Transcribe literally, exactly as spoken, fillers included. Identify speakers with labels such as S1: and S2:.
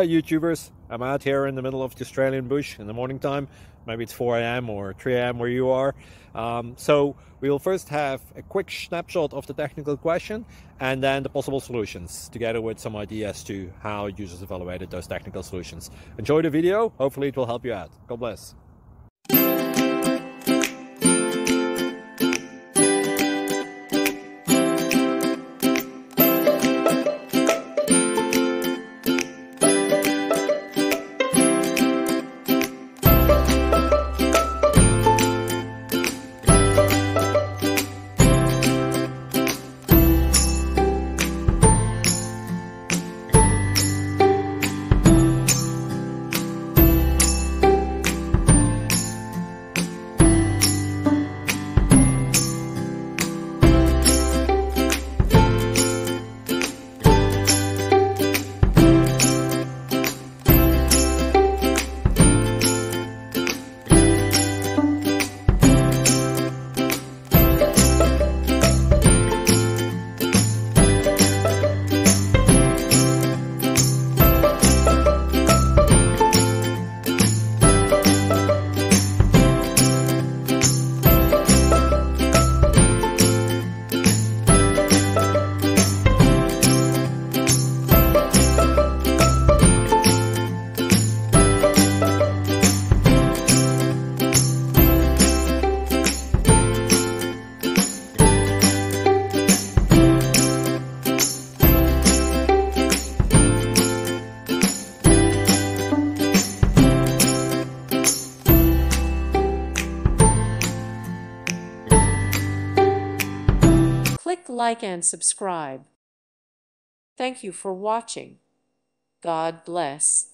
S1: Hi YouTubers, I'm out here in the middle of the Australian bush in the morning time. Maybe it's four A M or three A M where you are. Um, so we'll first have a quick snapshot of the technical question and then the possible solutions, together with some ideas to how users evaluated those technical solutions. Enjoy the video, hopefully it will help you out. God bless.
S2: Click like and subscribe. Thank you for watching. God bless.